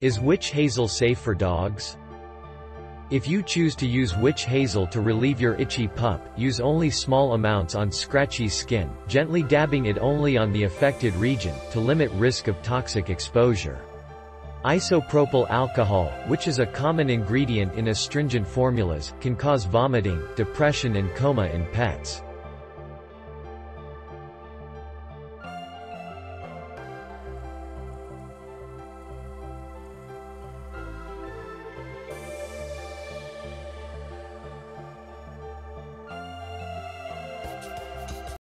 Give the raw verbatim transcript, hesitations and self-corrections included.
Is Witch Hazel safe for dogs? If you choose to use Witch Hazel to relieve your itchy pup, use only small amounts on Scratchy's skin, gently dabbing it only on the affected region, to limit risk of toxic exposure. Isopropyl alcohol, which is a common ingredient in astringent formulas, can cause vomiting, depression and coma in pets.